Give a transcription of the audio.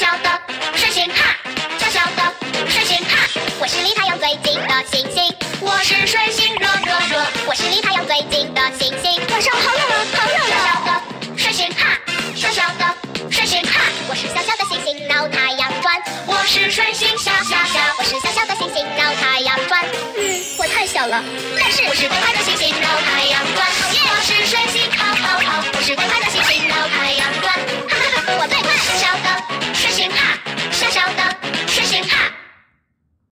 小的水星哈，小小的水星哈，我是离太阳最近的星星，我是水星热热热，我是离太阳最近的星星。晚上好冷啊，好冷啊！小小的水星哈，小小的水星哈，我是小小的星星绕太阳转，我是水星小小小，我是小小的星星绕太阳转。我太小了，但是我是最快的星星绕太阳转。我是